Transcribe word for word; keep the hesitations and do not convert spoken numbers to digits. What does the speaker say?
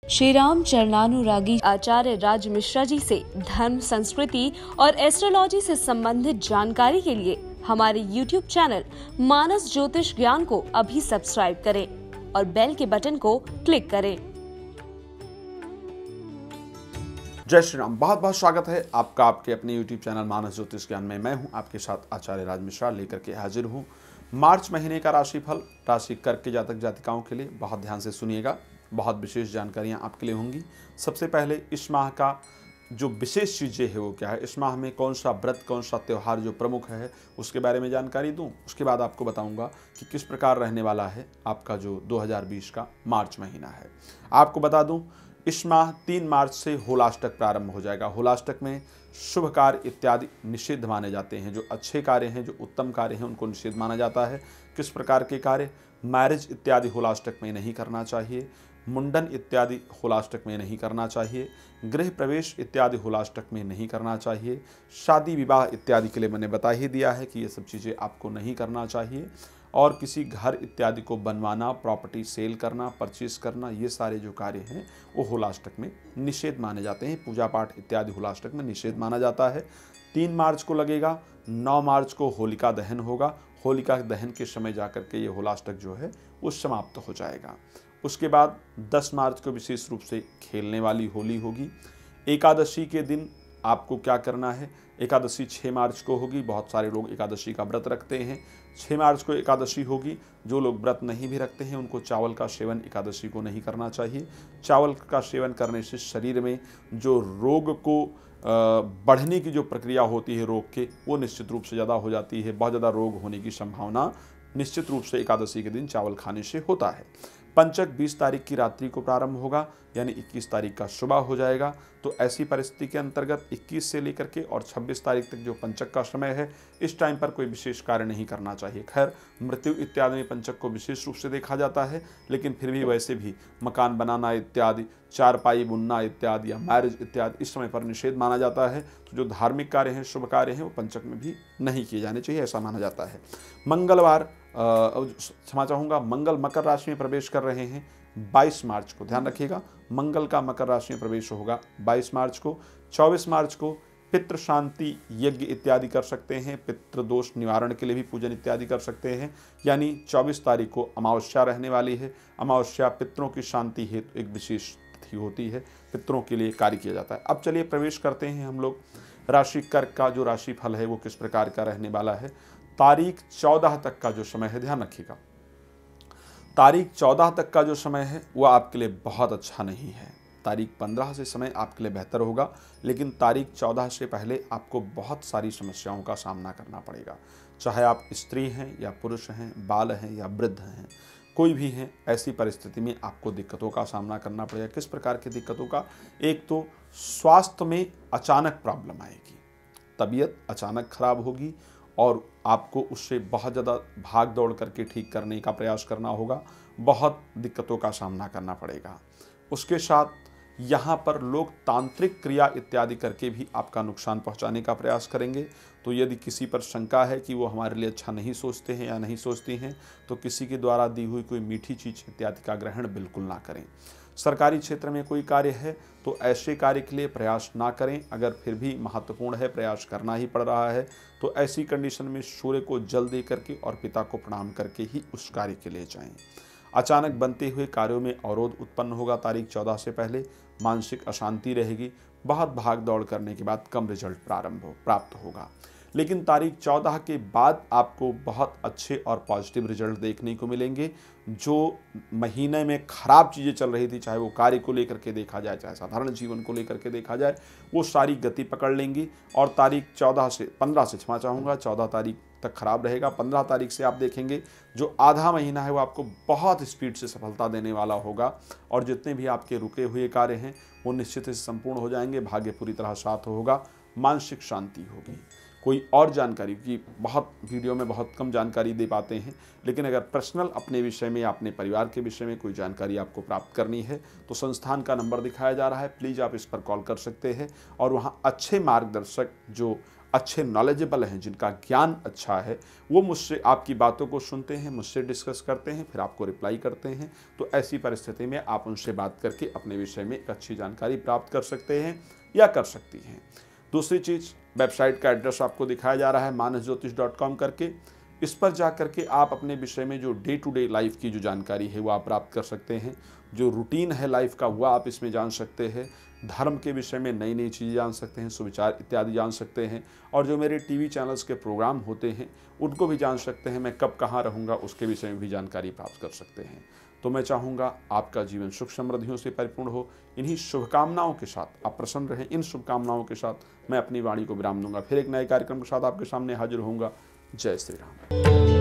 श्री राम चरणानुरागी आचार्य राज मिश्रा जी से धर्म, संस्कृति और एस्ट्रोलॉजी से संबंधित जानकारी के लिए हमारे यूट्यूब चैनल मानस ज्योतिष ज्ञान को अभी सब्सक्राइब करें और बेल के बटन को क्लिक करें। जय श्री राम। बहुत बहुत स्वागत है आपका आपके अपने यूट्यूब चैनल मानस ज्योतिष ज्ञान में। मैं हूं आपके साथ आचार्य राज मिश्रा लेकर के हाजिर हूं मार्च महीने का राशिफल। राशि कर्क के जातक जातिकाओं के लिए बहुत ध्यान से सुनिएगा, बहुत विशेष जानकारियां आपके लिए होंगी। सबसे पहले इस माह का जो विशेष चीज़ें है वो क्या है, इस माह में कौन सा व्रत, कौन सा त्यौहार जो प्रमुख है उसके बारे में जानकारी दूं। उसके बाद आपको बताऊंगा कि किस प्रकार रहने वाला है आपका जो दो हज़ार बीस का मार्च महीना है। आपको बता दूं इस माह तीन मार्च से होलाष्टक प्रारंभ हो जाएगा। होलाष्टक में शुभ कार्य इत्यादि निषिद्ध माने जाते हैं। जो अच्छे कार्य हैं, जो उत्तम कार्य हैं, उनको निषिद्ध माना जाता है। किस प्रकार के कार्य? मैरिज इत्यादि होलाष्टक में नहीं करना चाहिए, मुंडन इत्यादि होलाष्टक में नहीं करना चाहिए, गृह प्रवेश इत्यादि होलाष्टक में नहीं करना चाहिए, शादी विवाह इत्यादि के लिए मैंने बता ही दिया है कि ये सब चीज़ें आपको नहीं करना चाहिए। और किसी घर इत्यादि को बनवाना, प्रॉपर्टी सेल करना, परचेस करना, ये सारे जो कार्य हैं वो होलाष्टक में निषेध माने जाते हैं। पूजा पाठ इत्यादि होलाष्टक में निषेध माना जाता है। तीन मार्च को लगेगा, नौ मार्च को होलिका दहन होगा। होलिका दहन के समय जाकर के ये होलाष्टक जो है वो समाप्त हो जाएगा। उसके बाद दस मार्च को विशेष रूप से खेलने वाली होली होगी। एकादशी के दिन आपको क्या करना है? एकादशी छः मार्च को होगी। बहुत सारे लोग एकादशी का व्रत रखते हैं। छः मार्च को एकादशी होगी। जो लोग व्रत नहीं भी रखते हैं उनको चावल का सेवन एकादशी को नहीं करना चाहिए। चावल का सेवन करने से शरीर में जो रोग को बढ़ने की जो प्रक्रिया होती है रोग के, वो निश्चित रूप से ज़्यादा हो जाती है। बहुत ज़्यादा रोग होने की संभावना निश्चित रूप से एकादशी के दिन चावल खाने से होता है। पंचक बीस तारीख की रात्रि को प्रारंभ होगा, यानी इक्कीस तारीख का सुबह हो जाएगा। तो ऐसी परिस्थिति के अंतर्गत इक्कीस से लेकर के और छब्बीस तारीख तक जो पंचक का समय है, इस टाइम पर कोई विशेष कार्य नहीं करना चाहिए। खैर, मृत्यु इत्यादि में पंचक को विशेष रूप से देखा जाता है, लेकिन फिर भी वैसे भी मकान बनाना इत्यादि, चारपाई बुनना इत्यादि या मैरिज इत्यादि इस समय पर निषेध माना जाता है। तो जो धार्मिक कार्य हैं, शुभ कार्य हैं, वो पंचक में भी नहीं किए जाने चाहिए, ऐसा माना जाता है। मंगलवार क्षमा चाहूँगा मंगल मकर राशि में प्रवेश कर रहे हैं बाईस मार्च को। ध्यान रखिएगा, मंगल का मकर राशि में प्रवेश होगा बाईस मार्च को। चौबीस मार्च को पितृ शांति यज्ञ इत्यादि कर सकते हैं। पितृ दोष निवारण के लिए भी पूजन इत्यादि कर सकते हैं। यानी चौबीस तारीख को अमावस्या रहने वाली है। अमावस्या पितरों की शांति हेतु एक विशेष तिथि होती है, पितरों के लिए कार्य किया जाता है। अब चलिए प्रवेश करते हैं हम लोग राशि कर्क का जो राशि फल है वो किस प्रकार का रहने वाला है। तारीख चौदह तक का जो समय है, ध्यान रखिएगा, तारीख चौदह तक का जो समय है वह आपके लिए बहुत अच्छा नहीं है। तारीख पंद्रह से समय आपके लिए बेहतर होगा, लेकिन तारीख चौदह से पहले आपको बहुत सारी समस्याओं का सामना करना पड़ेगा। चाहे आप स्त्री हैं या पुरुष हैं, बाल हैं या वृद्ध हैं, कोई भी हैं, ऐसी परिस्थिति में आपको दिक्कतों का सामना करना पड़ेगा। किस प्रकार की दिक्कतों का? एक तो स्वास्थ्य में अचानक प्रॉब्लम आएगी, तबीयत अचानक खराब होगी और आपको उससे बहुत ज़्यादा भाग दौड़ करके ठीक करने का प्रयास करना होगा। बहुत दिक्कतों का सामना करना पड़ेगा। उसके साथ यहाँ पर लोग तांत्रिक क्रिया इत्यादि करके भी आपका नुकसान पहुँचाने का प्रयास करेंगे। तो यदि किसी पर शंका है कि वो हमारे लिए अच्छा नहीं सोचते हैं या नहीं सोचती हैं, तो किसी के द्वारा दी हुई कोई मीठी चीज़ इत्यादि का ग्रहण बिल्कुल ना करें। सरकारी क्षेत्र में कोई कार्य है तो ऐसे कार्य के लिए प्रयास ना करें। अगर फिर भी महत्वपूर्ण है, प्रयास करना ही पड़ रहा है, तो ऐसी कंडीशन में सूर्य को जल दे करके और पिता को प्रणाम करके ही उस कार्य के लिए जाएं। अचानक बनते हुए कार्यों में अवरोध उत्पन्न होगा। तारीख चौदह से पहले मानसिक अशांति रहेगी। बहुत भाग दौड़ करने के बाद कम रिजल्ट प्रारंभ हो प्राप्त होगा। लेकिन तारीख चौदह के बाद आपको बहुत अच्छे और पॉजिटिव रिजल्ट देखने को मिलेंगे। जो महीने में खराब चीज़ें चल रही थी, चाहे वो कार्य को लेकर के देखा जाए, चाहे साधारण जीवन को लेकर के देखा जाए, वो सारी गति पकड़ लेंगी। और तारीख चौदह से पंद्रह से क्षमा चाहूँगा चौदह तारीख तक खराब रहेगा। पंद्रह तारीख से आप देखेंगे जो आधा महीना है वो आपको बहुत स्पीड से सफलता देने वाला होगा। और जितने भी आपके रुके हुए कार्य हैं वो निश्चित से संपूर्ण हो जाएंगे। भाग्य पूरी तरह साथ होगा, मानसिक शांति होगी। कोई और जानकारी की बहुत वीडियो में बहुत कम जानकारी दे पाते हैं, लेकिन अगर पर्सनल अपने विषय में या अपने परिवार के विषय में कोई जानकारी आपको प्राप्त करनी है तो संस्थान का नंबर दिखाया जा रहा है, प्लीज़ आप इस पर कॉल कर सकते हैं और वहाँ अच्छे मार्गदर्शक जो अच्छे नॉलेजेबल हैं, जिनका ज्ञान अच्छा है, वो मुझसे आपकी बातों को सुनते हैं, मुझसे डिस्कस करते हैं, फिर आपको रिप्लाई करते हैं। तो ऐसी परिस्थिति में आप उनसे बात करके अपने विषय में एक अच्छी जानकारी प्राप्त कर सकते हैं या कर सकती हैं। दूसरी चीज़, वेबसाइट का एड्रेस आपको दिखाया जा रहा है मानस ज्योतिष डॉट कॉम करके। इस पर जा करके आप अपने विषय में जो डे टू डे लाइफ की जो जानकारी है वो आप प्राप्त कर सकते हैं। जो रूटीन है लाइफ का वह आप इसमें जान सकते हैं। धर्म के विषय में नई नई चीज़ें जान सकते हैं, सुविचार इत्यादि जान सकते हैं। और जो मेरे टीवी चैनल्स के प्रोग्राम होते हैं उनको भी जान सकते हैं। मैं कब कहाँ रहूँगा उसके विषय में भी जानकारी प्राप्त कर सकते हैं। तो मैं चाहूँगा आपका जीवन सुख समृद्धियों से परिपूर्ण हो। इन्हीं शुभकामनाओं के साथ आप प्रसन्न रहें। इन शुभकामनाओं के साथ मैं अपनी वाणी को विराम दूंगा। फिर एक नए कार्यक्रम के साथ आपके सामने हाजिर होऊंगा। जय श्री राम।